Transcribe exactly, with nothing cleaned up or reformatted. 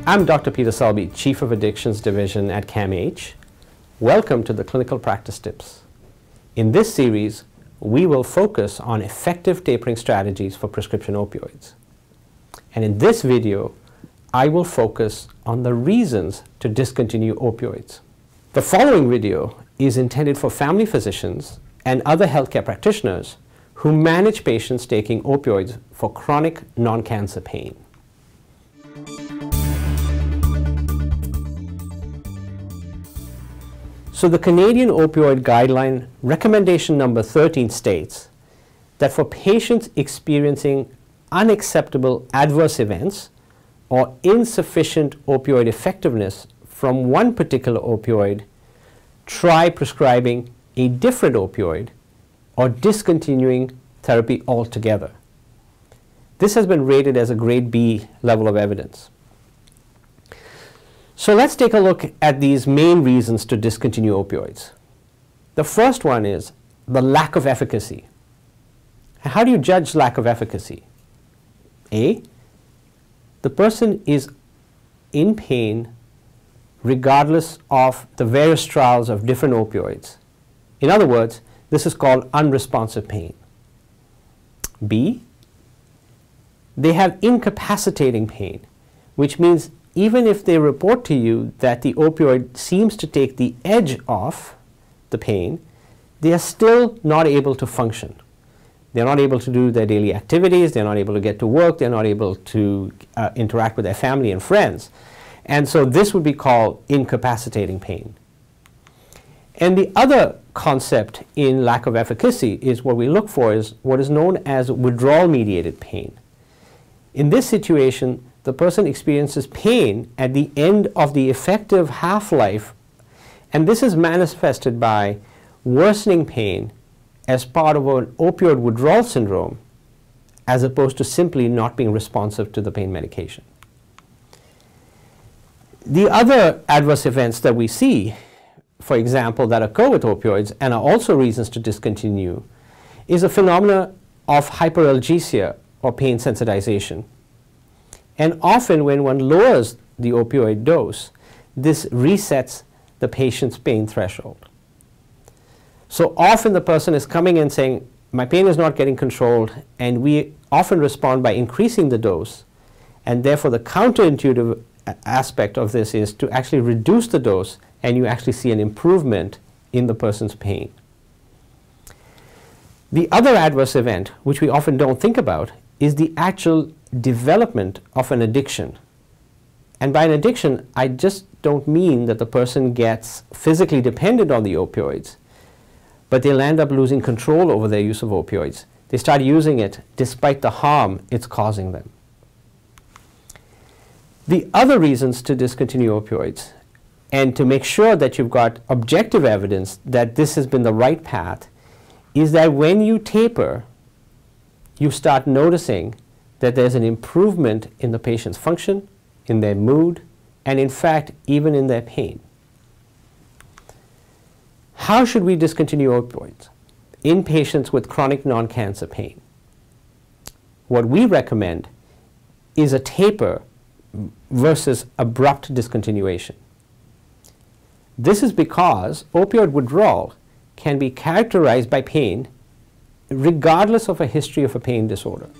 I'm Doctor Peter Selby, Chief of Addictions Division at C A M H. Welcome to the Clinical Practice Tips. In this series, we will focus on effective tapering strategies for prescription opioids. And in this video, I will focus on the reasons to discontinue opioids. The following video is intended for family physicians and other healthcare practitioners who manage patients taking opioids for chronic non-cancer pain. So the Canadian Opioid Guideline recommendation number thirteen states that for patients experiencing unacceptable adverse events or insufficient opioid effectiveness from one particular opioid, try prescribing a different opioid or discontinuing therapy altogether. This has been rated as a grade B level of evidence. So let's take a look at these main reasons to discontinue opioids. The first one is the lack of efficacy. How do you judge lack of efficacy? A, the person is in pain regardless of the various trials of different opioids. In other words, this is called unresponsive pain. B, they have incapacitating pain, which means even if they report to you that the opioid seems to take the edge off the pain, they are still not able to function. They're not able to do their daily activities, they're not able to get to work, they're not able to uh, interact with their family and friends. And so this would be called incapacitating pain. And the other concept in lack of efficacy is what we look for is what is known as withdrawal-mediated pain. In this situation, the person experiences pain at the end of the effective half-life, and this is manifested by worsening pain as part of an opioid withdrawal syndrome, as opposed to simply not being responsive to the pain medication. The other adverse events that we see, for example, that occur with opioids and are also reasons to discontinue, is a phenomena of hyperalgesia or pain sensitization. And often when one lowers the opioid dose, this resets the patient's pain threshold. So often the person is coming in saying, my pain is not getting controlled, and we often respond by increasing the dose, and therefore the counterintuitive aspect of this is to actually reduce the dose, and you actually see an improvement in the person's pain. The other adverse event, which we often don't think about, is the actual development of an addiction. And by an addiction, I just don't mean that the person gets physically dependent on the opioids, but they'll end up losing control over their use of opioids. They start using it despite the harm it's causing them. The other reasons to discontinue opioids, and to make sure that you've got objective evidence that this has been the right path, is that when you taper, you start noticing that there's an improvement in the patient's function, in their mood, and in fact, even in their pain. How should we discontinue opioids in patients with chronic non-cancer pain? What we recommend is a taper versus abrupt discontinuation. This is because opioid withdrawal can be characterized by pain regardless of a history of a pain disorder.